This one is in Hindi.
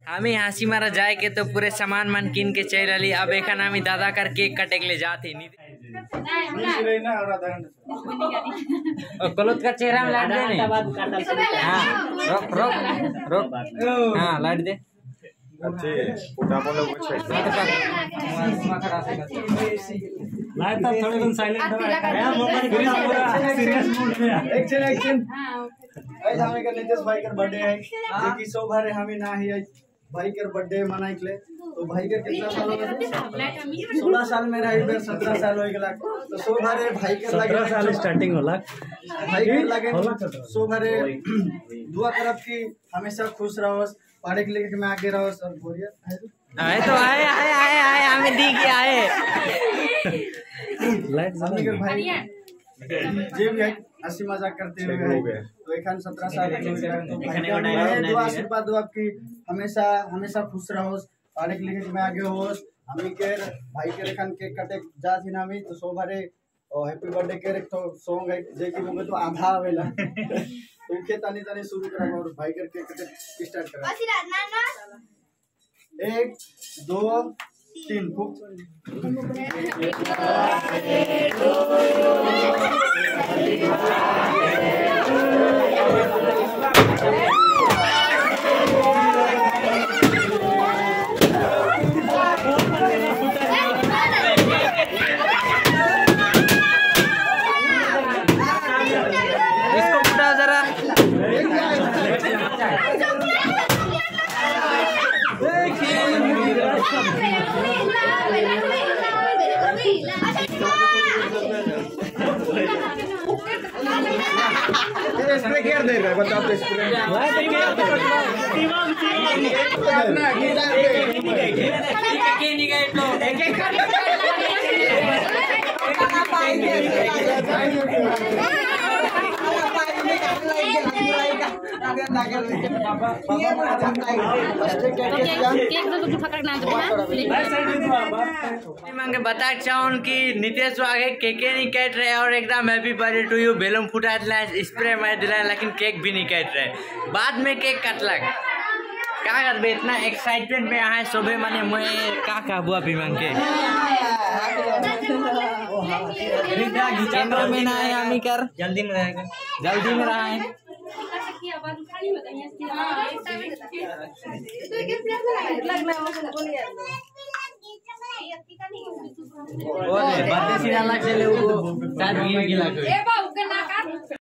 हमें हंसी मारा जाए के तो पूरे सामान मन किन के चल रही। अब एखन हमें दादा कर केक कटे के ले जाते कलोत का चेहरा में लाइट दे नहीं। हाँ रोक रोक रोक। हाँ लाइट दे। अच्छे पोटा बोलो कुछ है लाइट तो थोड़े दिन साइलेंट है मोबाइल पूरा सीरियस मूड में एक्शन एक्शन। आज हमें का नीतीश भाई का बर्थडे है जो कि शोभा रे हमें ना ही भाई के बर्थडे मनाई के तो भाई के कितना साल हो गया 16 साल में रही बेर 17 साल हो गया तो शोभा रे भाई के लगे 17 साल स्टार्टिंग होला भाई के लगे शोभा रे दुआ करब कि हमेशा खुश रहो पढ़े के लेके मैं आगे रहो सर बोलिए आए तो आए आए आए आए हमें दी के आए लाइट जमी के भाई जे भी है हंसी मजाक करते हुए तो एखन 17 साल के तो भाई दुआ आशीर्वाद दो आपकी हमेशा हमेशा खुश रहो पढ़े के लेके मैं आगे हो हमी के भाई के एखन केक कटे जा थी ना हमी तो सोभरे हैप्पी बर्थडे के तो सॉन्ग है जे कि मुझे तो आधा आवेला तो के तनी तनी शुरू करा और भाई के केक कटे स्टार्ट करा 1 2 3 फुक इसको फुटा जरा। स्प्रे कर दे रहा है बता तो स्प्रे मैं बता चाहूँ कि नीतीश आगे केक नहीं काट रहे और एकदम happy birthday to you balloon फुटा दिला स्प्रे मार दिला लेकिन केक भी नहीं काट रहे। बाद में केक कटलक क्या कर बे इतना एक्साइटमेंट में आए सुबह माने मैं क्या बुआ भी मांग के कैमरा मैन आए हमी कर जल्दी में रहेगा जल्दी में रहा है। बर्थडे सीधा लग चले वो शायद गिर गिला कोई